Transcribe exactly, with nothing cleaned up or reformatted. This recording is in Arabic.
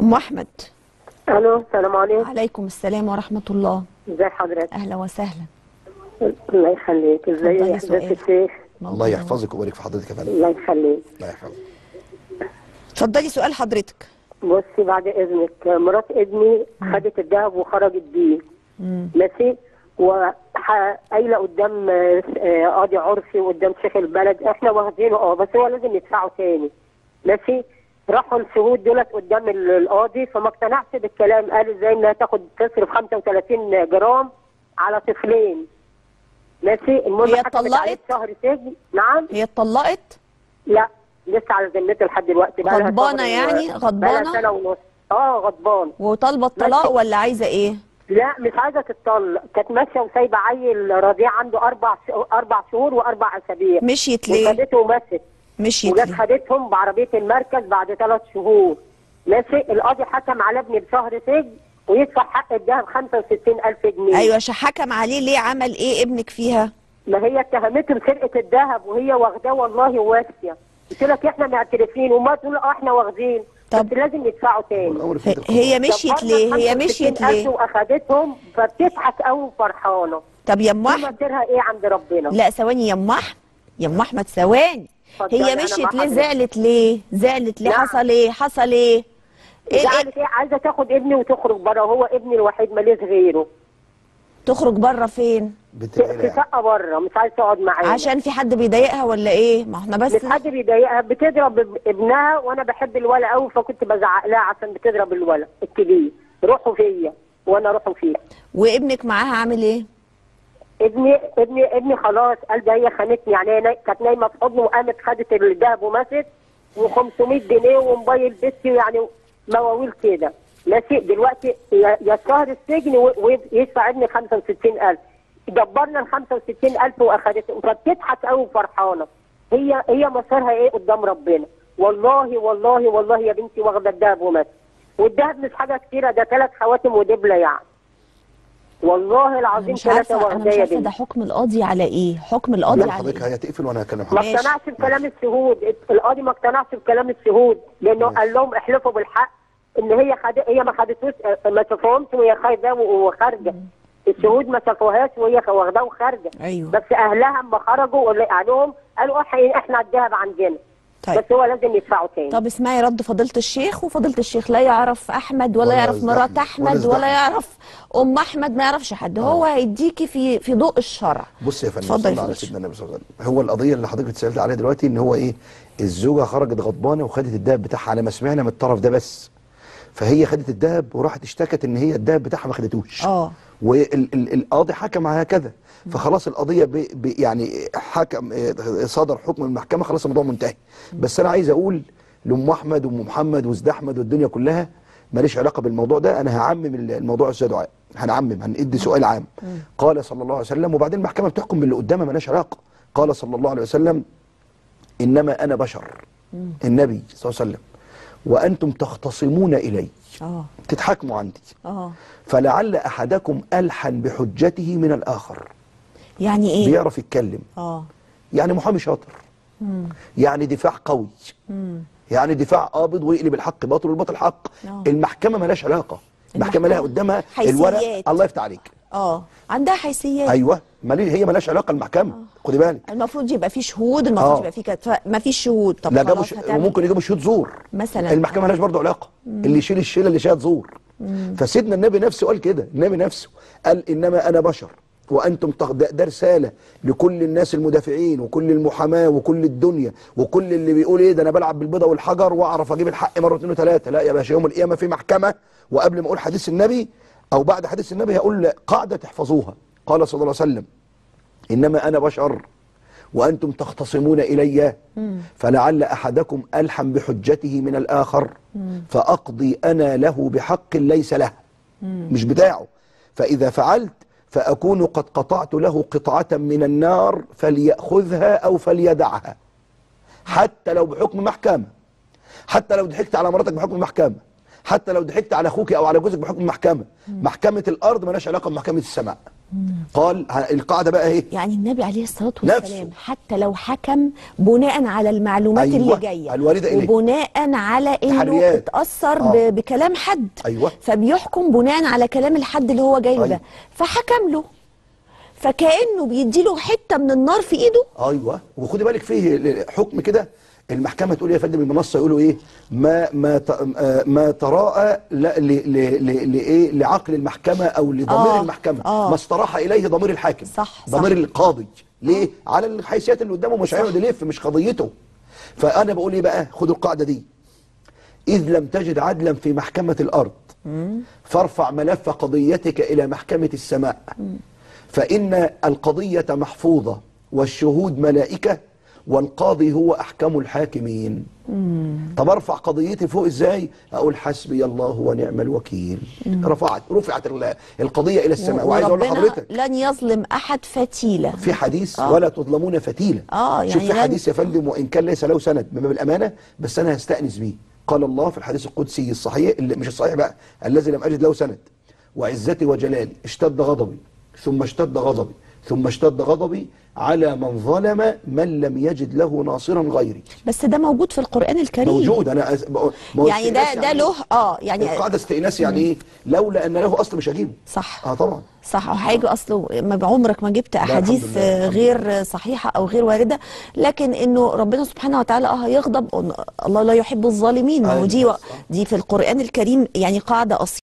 ام احمد. الو، السلام عليكم. عليكم السلام ورحمه الله. ازي حضرتك؟ اهلا وسهلا. الله يخليك. ازي اتفضلي حضرتك سؤال. الشيخ؟ الله يحفظك ويبارك في حضرتك يا فندم. الله يخليك. الله يحفظك. اتفضلي سؤال حضرتك. بصي بعد اذنك، مرات ابني خدت الذهب وخرجت بيه. ماشي. وقايله قدام آه، قاضي عرفي وقدام شيخ البلد احنا واخدينه اه بس هو لازم يدفعه تاني. ماشي. راحوا الشهود دولت قدام ال- القاضي فما اقتنعش بالكلام، قال ازاي انها تاخد تصرف خمسة وثلاثين جرام على طفلين. ماشي. المهم هي حكمت عليه اتطلقت؟ شهر سجن. نعم. هي اتطلقت؟ لا لسه على ذمته لحد دلوقتي. بقى لها غضبانة شهر و- يعني؟ بقى غضبانة؟ لها سنه ونص. اه غضبان. وطالبه الطلاق ماشي. ولا عايزه ايه؟ لا مش عايزه تتطلق، كانت ماشيه وسايبه عيل رضيع عنده اربع ش... اربع شهور واربع اسابيع. مشيت ليه؟ وخدته ومشت. مشيت وجت ليه؟ خدتهم بعربيه المركز بعد ثلاث شهور. ماشي. القاضي حكم على ابني بشهر سجن ويدفع حق الذهب خمسة وستين ألف جنيه. ايوه، حكم عليه ليه؟ عمل ايه ابنك فيها؟ ما هي اتهمته بسرقه الذهب وهي واخداه والله واسيه. قلت لك احنا معترفين وما تقول اه احنا واخدين. طب بس لازم يدفعوا تاني. والأمر في هي- يد القضاء. هي مشيت ليه؟ هي مشيت ليه؟ واخدتهم فبتضحك قوي وفرحانه. طب يا ام دي احمد، مصيرها ايه عند ربنا؟ لا ثواني يا ام احمد، يا ام احمد ثواني. اتفضلي، هي أنا مشيت مع ليه؟ حضرتك. زعلت ليه؟ زعلت ليه؟ نعم. حصل ايه؟ حصل ايه؟ ايه إيه؟ زعلت ايه؟ عايزه تاخد ابني وتخرج بره وهو ابني الوحيد ماليش غيره. تخرج بره فين؟ بنت في العيلة في يعني. شقه بره مش عايزه تقعد معايا. عشان في حد بيضايقها ولا ايه؟ ما احنا بس مش حد بيضايقها، بتضرب اب- ابنها وانا بحب الولا قوي فكنت بزعق لها عشان بتضرب الولا الكبير. روحوا فيا وانا روحوا فيها. وابنك معاها عامل ايه؟ ابني ابني ابني خلاص قال ده هي خانتني، يعني هي ناي- كانت نايمه في حضنه وقامت خدت الدهب ومشت وخمسمية جنيه وموبايل بيتي يعني مواويل كده. ماشي. دلوقتي يا يا شهر السجن و- ويدفع ابني خمسة وستين ألف. دبرنا ال خمسة وستين ألف واخدته فبتضحك قوي وفرحانه. هي هي مصيرها ايه قدام ربنا؟ والله والله والله يا بنتي واخده الدهب ومشت. والدهب مش حاجه كتيره، ده ثلاث خواتم ودبله يعني. والله انا العظيم مش ثلاثه عارفه انا واخداه مش يا عارفه ده بنتي. حكم القاضي على ايه؟ حكم القاضي لا على حضرتك ايه؟ هتقفل وانا هكلم ما حضرتك. ماشي. اقتنعش بكلام الشهود. القاضي ما اقتنعش بكلام الشهود لانه ماشي. قال لهم احلفوا بالحق ان هي خد... هي ما خدتوش، ما شافوهمش وهي خارجه وخارجه. الشهود ما شافوهاش وهي واخداه وخارجه. ايوه. بس اهلها اما خرجوا اللي قالوهم قالوا احنا احنا الذهب عندنا. طيب. بس هو لازم يدفعوا تاني. طب اسمعي رد فضيلة الشيخ، وفضيلة الشيخ لا يعرف احمد ولا ولا يعرف يزدحم، مرات ولا احمد يزدحم. ولا يعرف ام احمد، ما يعرفش حد. هو هيديكي في في ضوء الشرع. بص يا فندم، اتفضل صلى يا على فندم. سيدنا النبي صلى الله عليه وسلم. هو القضيه اللي حضرتك اتسالت عليها دلوقتي ان هو ايه؟ الزوجه خرجت غضبانه وخدت الدهب بتاعها على ما سمعنا من الطرف ده بس. فهي خدت الدهب وراحت اشتكت ان هي الدهب بتاعها ما خدتوش. اه. والقاضي حكم على هكذا. فخلاص القضيه ب ب يعني حكم، اه، صدر حكم المحكمه، خلاص الموضوع منتهي. بس انا عايز اقول لام احمد وام محمد وزد احمد والدنيا كلها ماليش علاقه بالموضوع ده. انا هعمم الموضوع يا استاذ دعاء، هنعمم، هندي سؤال عام. قال صلى الله عليه وسلم، وبعدين المحكمه بتحكم باللي قدامها مالهاش علاقه. قال صلى الله عليه وسلم: انما انا بشر. النبي صلى الله عليه وسلم: وانتم تختصمون الي، اه. تتحاكموا عندي، اه. فلعل احدكم الحن بحجته من الاخر. يعني ايه؟ بيعرف يتكلم، اه. يعني محامي شاطر، يعني دفاع قوي، يعني دفاع قابض ويقلب الحق باطل والباطل حق. آه. المحكمه مالهاش علاقه. المحكمه لها قدامها حيثيات. الورق. الله يفتح عليك. اه، عندها حيثيات. ايوه، مالي هي مالهاش علاقه المحكمه. خدي بالك. المفروض يبقى في شهود، المفروض آه. يبقى في كتف... ما فيش شهود. طب لا جابوا خلاص ش... هتعمل وممكن يجيبوا شهود زور مثلا. المحكمه مالهاش برضه علاقه. اللي يشيل الشيله اللي شاهد زور. فسيدنا النبي نفسه قال كده. النبي نفسه قال: انما انا بشر وانتم تغ... ده, ده رساله لكل الناس المدافعين وكل المحاماه وكل الدنيا وكل اللي بيقول ايه ده انا بلعب بالبيضه والحجر واعرف اجيب الحق مره اثنين وثلاثه. لا يا باشا، يوم القيامه في محكمه. وقبل ما اقول حديث النبي او بعد حديث النبي هقول قاعده تحفظوها. قال صلى الله عليه وسلم: انما انا بشر وأنتم تختصمون إلي، فلعل أحدكم ألحم بحجته من الآخر، فأقضي أنا له بحق ليس له، مش بتاعه. فإذا فعلت فأكون قد قطعت له قطعة من النار فليأخذها أو فليدعها، حتى لو بحكم محكمة، حتى لو ضحكت على مراتك بحكم محكمة، حتى لو ضحكت على أخوك أو على جوزك بحكم محكمة. محكمة الأرض مالهاش علاقة بمحكمة السماء. قال ه- القاعده بقى ايه؟ يعني النبي عليه الصلاة نفسه. والسلام حتى لو حكم بناء على المعلومات أيوة، اللي جاية الواردة إليه. وبناء على انه تحريات. اتأثر آه. ب- بكلام حد، أيوة. فبيحكم بناء على كلام الحد اللي هو جاي له أيوة. ده، فحكم له، فكأنه بيديله حتة من النار في ايده. ايوه، وخدي بالك فيه حكم كده، المحكمه تقول يا فندم، المنصه يقولوا ايه؟ ما ما ت- آه، ما تراءى لا ل- ل- ل- لايه لعقل المحكمه او لضمير آه، المحكمه، آه. ما استراح اليه ضمير الحاكم، صح، ضمير صح. القاضي. ليه؟ على الحيثيات اللي قدامه، مش هيقعد يلف، مش قضيته. فانا بقول ايه بقى؟ خدوا القاعده دي: اذ لم تجد عدلا في محكمه الارض فارفع ملف قضيتك الى محكمه السماء، فإن القضية محفوظة والشهود ملائكة والقاضي هو أحكم الحاكمين. طب ارفع قضيتي فوق ازاي؟ اقول حسبي الله ونعم الوكيل. رفعت رفعت ال- القضية إلى السماء. وعايز اقول وربنا لحضرتك لن يظلم احد فتيلة. في حديث آه. ولا تظلمون فتيلة. آه، شوف يعني في لن- حديث يا فندم، وإن كان ليس له سند من باب الأمانة، بس أنا هستأنس بيه. قال الله في الحديث القدسي الصحيح، اللي مش الصحيح بقى، الذي لم أجد له سند: وعزتي وجلالي اشتد غضبي ثم اشتد غضبي ثم اشتد غضبي على من ظلم من لم يجد له ناصرا غيري. بس ده موجود في القرآن الكريم. موجود. انا أز... بقول- ما هو يعني ده استئناس ده له اه يعني القاعده استئناس يعني ايه؟ لولا ان له اصل مش هجيبه. صح. اه طبعا. صح، وهيجي اصله ما عمرك ما جبت الحمد احاديث لله، آه، الحمد غير صحيحه او غير وارده، لكن انه ربنا سبحانه وتعالى اه هيغضب، الله لا يحب الظالمين، ما هو أيوة، دي صح. دي في القرآن الكريم يعني قاعده اصيله.